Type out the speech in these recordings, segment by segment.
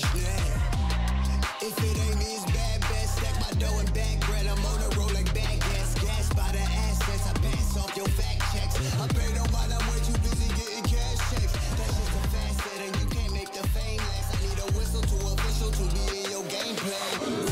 Yeah. If it ain't me, it's bad, bad. Stack my dough and back bread. I'm on the road like bad gas. Gas by the assets. I pass off your fact checks. I pay no mind, I'm way too busy getting cash checks. That's just a facet, and you can't make the fame last. I need a whistle to official to be in your gameplay.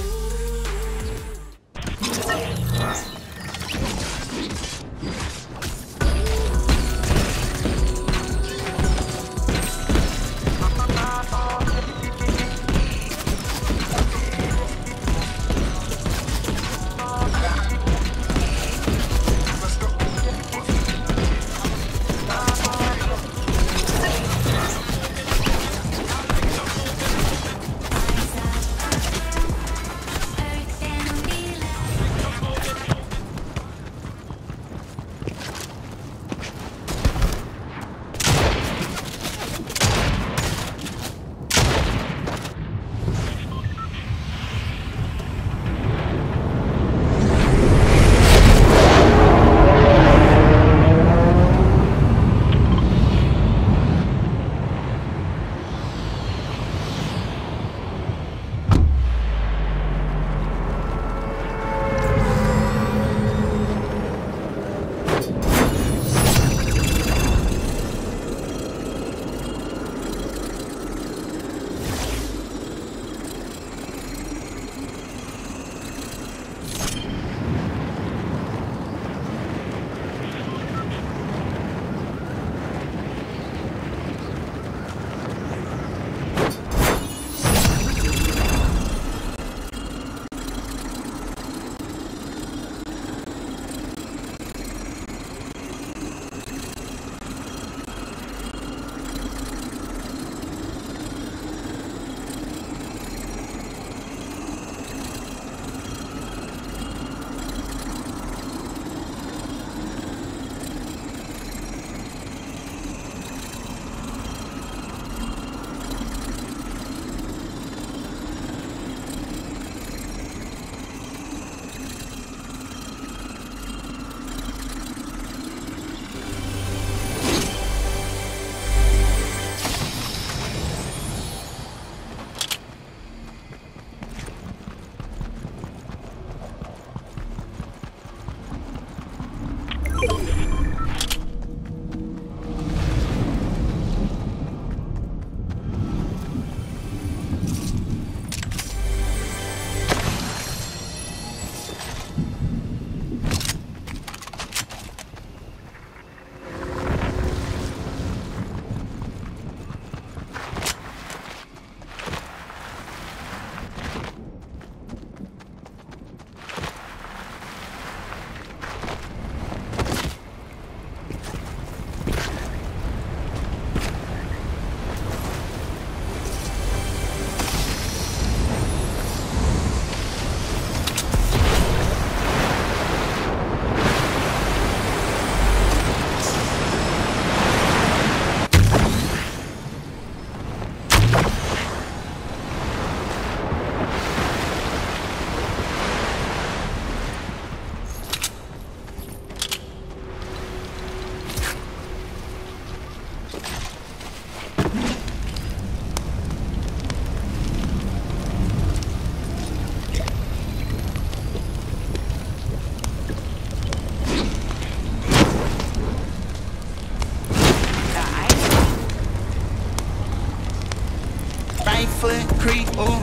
creep, ooh.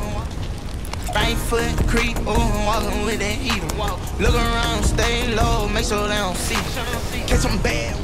Right foot creep, ooh. Walking with that heater. Look around, stay low, make sure they don't see. Catch them bad.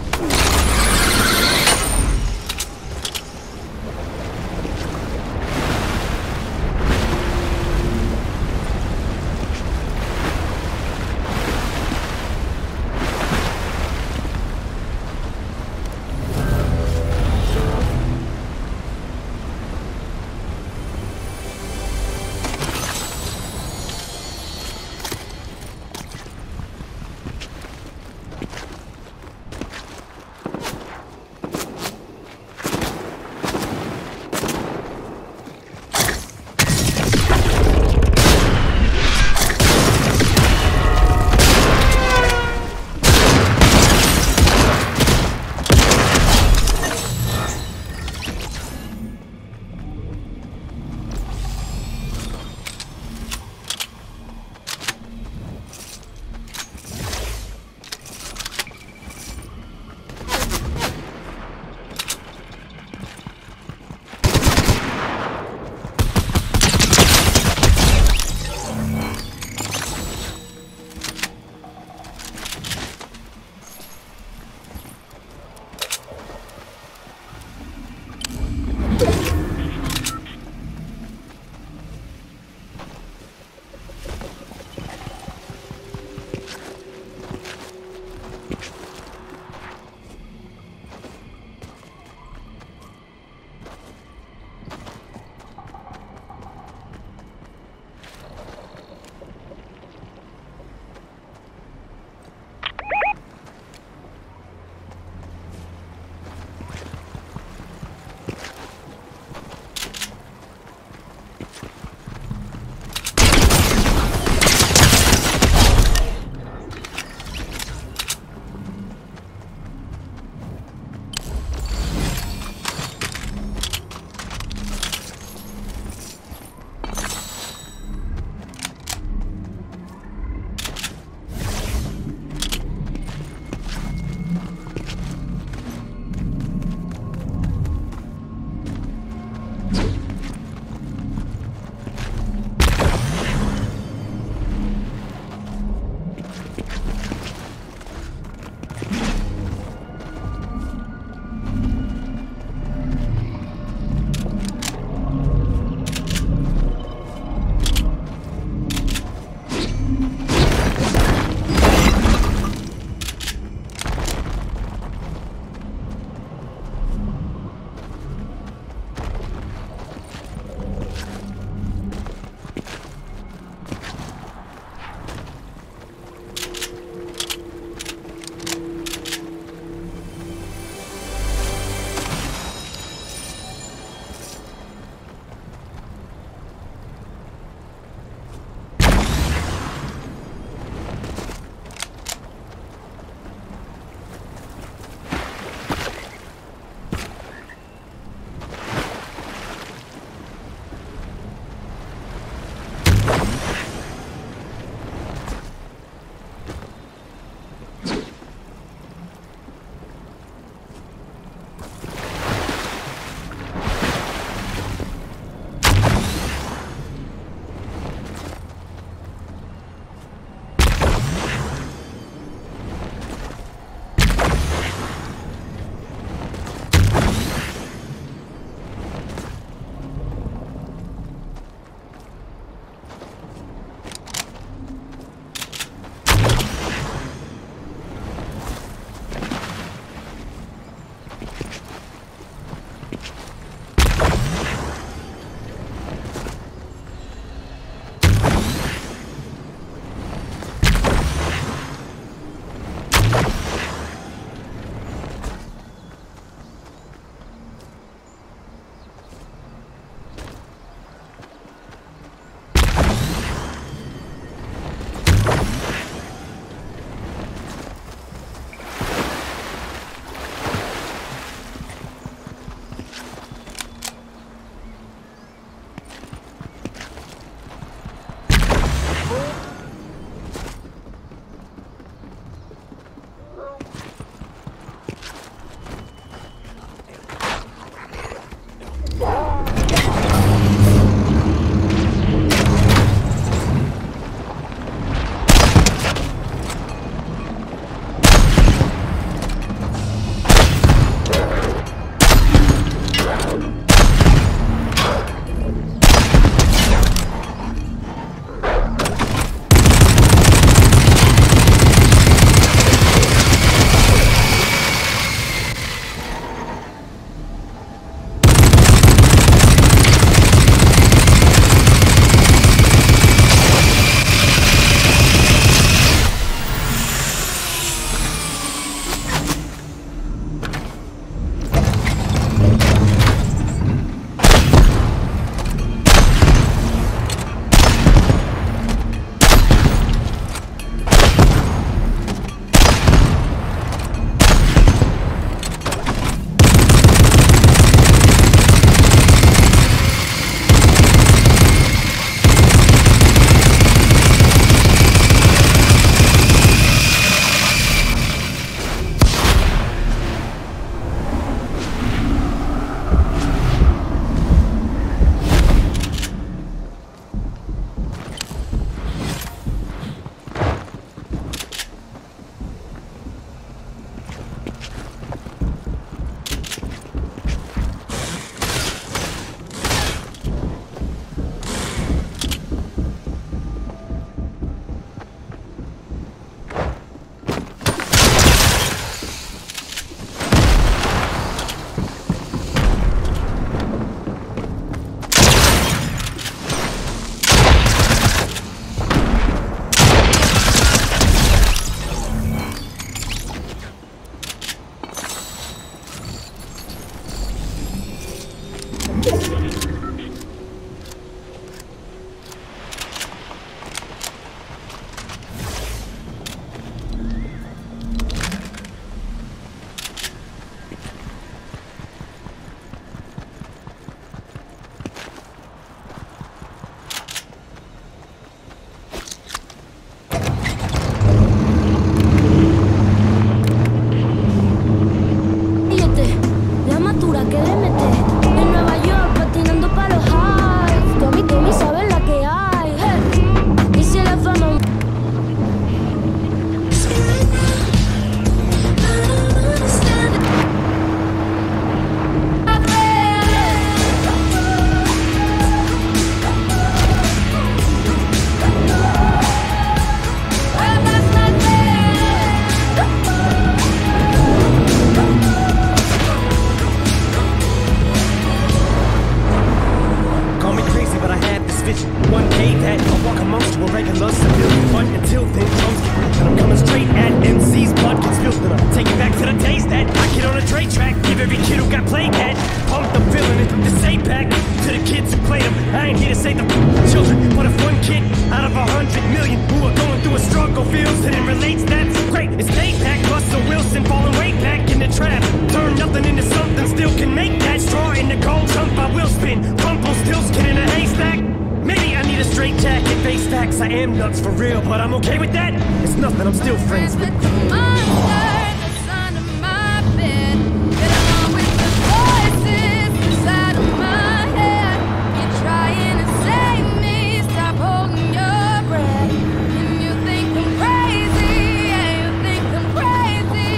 misfit. 1K that I walk amongst you a regular civilian. But until then, drums get ripped and I'm coming straight at MC's blood gets spilled. And I take it back to the days that I get on a Dre track. Give every kid who got played that. Pumped up feeling it to say back to the kids who played them. I ain't here to say the children, but if one kid out of 100 million who are going through a struggle feels and it relates, that's great. It's payback. Russell Wilson falling way back in the trap. Turn nothing into something, still can make that straw in the cold jump. I will spin, crumple, still skin in a haystack. Maybe I need a straight jacket, face facts. I am nuts for real, but I'm okay with that. It's nothing, I'm still friends with the monster that's under my bed. Get along with the voices inside of my head. You're trying to save me, stop holding your breath. And you think I'm crazy, yeah, you think I'm crazy.